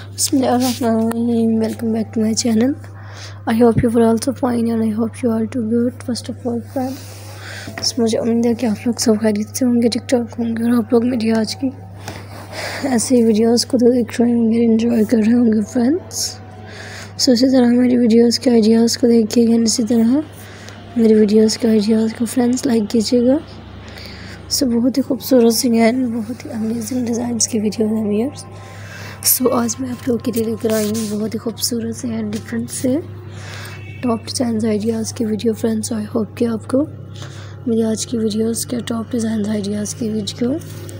Bismillahirrahmanirrahim. Welcome back to my channel. I hope you are also fine and I hope you are too good. First of all friends, मुझे उम्मीद है कि आप लोग सब खैरियत से होंगे, टिकटॉक होंगे और आप लोग मेरी आज की ऐसी वीडियोस को तो देख रहे होंगे, एंजॉय कर रहे होंगे फ्रेंड्स। सो इसी तरह मेरी वीडियोस के आइडियाज़ को देखिएगा, इसी तरह मेरी वीडियोस के आइडियाज़ को फ्रेंड्स लाइक कीजिएगा। सो बहुत ही खूबसूरत सी एंड बहुत ही अमेजिंग डिज़ाइंस की वीडियो है व्यूअर्स। सो आज मैं आप लोगों के लिए लेकर आई हूँ बहुत ही खूबसूरत से एंड डिफरेंट से टॉप डिज़ाइन आइडियाज़ की वीडियो फ्रेंड्स। आई होप कि आपको मेरी आज की वीडियोस के टॉप डिज़ाइन आइडियाज़ की वीडियो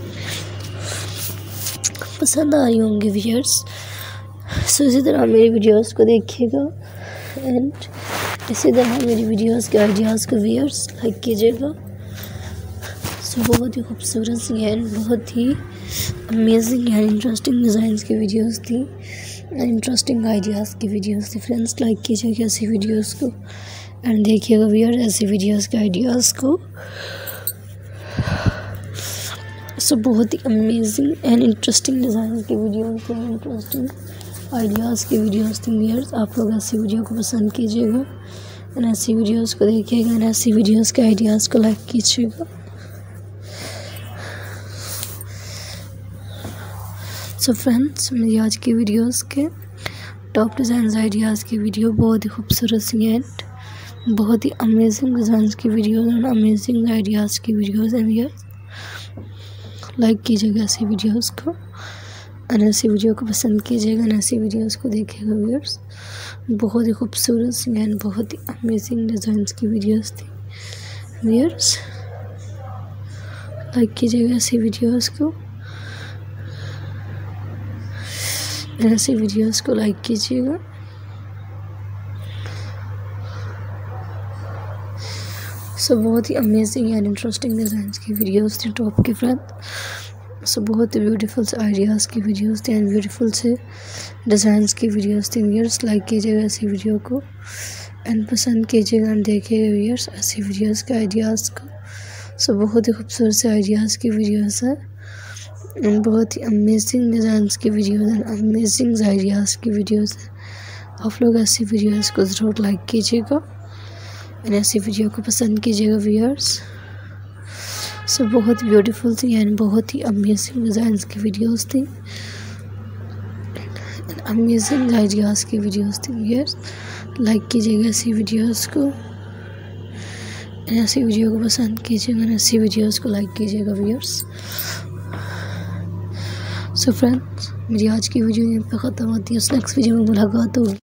पसंद आ रही होंगी व्यूअर्स। सो इसी तरह मेरी वीडियोस को देखिएगा एंड इसी तरह मेरी वीडियोस के आइडियाज़ को व्यूअर्स लाइक कीजिएगा। सो बहुत ही खूबसूरत सी एंड बहुत ही अमेजिंग एंड इंटरेस्टिंग डिज़ाइंस की वीडियोस थी एंड इंटरेस्टिंग आइडियाज़ की वीडियोस थी फ्रेंड्स। लाइक कीजिएगा ऐसी वीडियोस को एंड देखिएगा व्यूअर ऐसी वीडियोस के आइडियाज़ को। सो बहुत ही अमेजिंग एंड इंटरेस्टिंग डिज़ाइन की वीडियोस थी, इंटरेस्टिंग आइडियाज़ की वीडियोस थी व्यूअर्स। आप लोग ऐसी वीडियो को पसंद कीजिएगा एंड ऐसी वीडियोस को देखिएगा एंड ऐसी वीडियोस के आइडियाज़ को लाइक कीजिएगा। सो फ्रेंड्स मेरी आज की वीडियोस के टॉप डिज़ाइन आइडियाज़ की वीडियो बहुत ही खूबसूरत सी एंड बहुत ही अमेजिंग डिज़ाइंस की वीडियोस एंड अमेजिंग आइडियाज़ की वीडियोस हैं व्यूअर्स। लाइक कीजिएगा ऐसी वीडियोस को और ऐसी वीडियो को पसंद कीजिएगा और ऐसी वीडियोस को देखिएगा व्यूअर्स। बहुत ही खूबसूरत सी एंड बहुत ही अमेजिंग डिज़ाइंस की वीडियोस थी व्यूअर्स। लाइक कीजिएगा ऐसी वीडियोस को, ऐसी वीडियोस को लाइक कीजिएगा। सो बहुत ही अमेजिंग एंड इंटरेस्टिंग डिज़ाइंस की वीडियोस थी टॉप की फ्रेंड। सो बहुत ही ब्यूटीफुल से आइडियाज़ की वीडियोस थी एंड ब्यूटीफुल से डिज़ाइंस की वीडियोस थी व्यूअर्स। लाइक कीजिएगा ऐसी वीडियो को एंड पसंद कीजिएगा एंड देखिएगा व्यूअर्स ऐसी वीडियोस के आइडियाज़ को। सो बहुत ही खूबसूरत से आइडियाज़ की वीडियोस है एंड बहुत ही अमेजिंग डिज़ाइंस की वीडियोस एंड अमेजिंग आइडियाज़ की वीडियोस हैं। आप लोग ऐसी वीडियोस को ज़रूर लाइक कीजिएगा एंड ऐसी वीडियो को पसंद कीजिएगा व्यूअर्स। सो बहुत ब्यूटीफुल थी एंड बहुत ही अमेजिंग डिज़ाइंस की वीडियोस थी एंड अमेजिंग आइडियाज़ की वीडियोस थी व्यूअर्स। लाइक कीजिएगा ऐसी वीडियोस को एंड ऐसी वीडियो को पसंद कीजिएगा एंड ऐसी वीडियोस को लाइक कीजिएगा व्यूअर्स। सो फ्रेंड्स मेरी आज की वीडियो यहाँ पे ख़त्म होती है। नेक्स्ट वीडियो में मुलाकात होगी।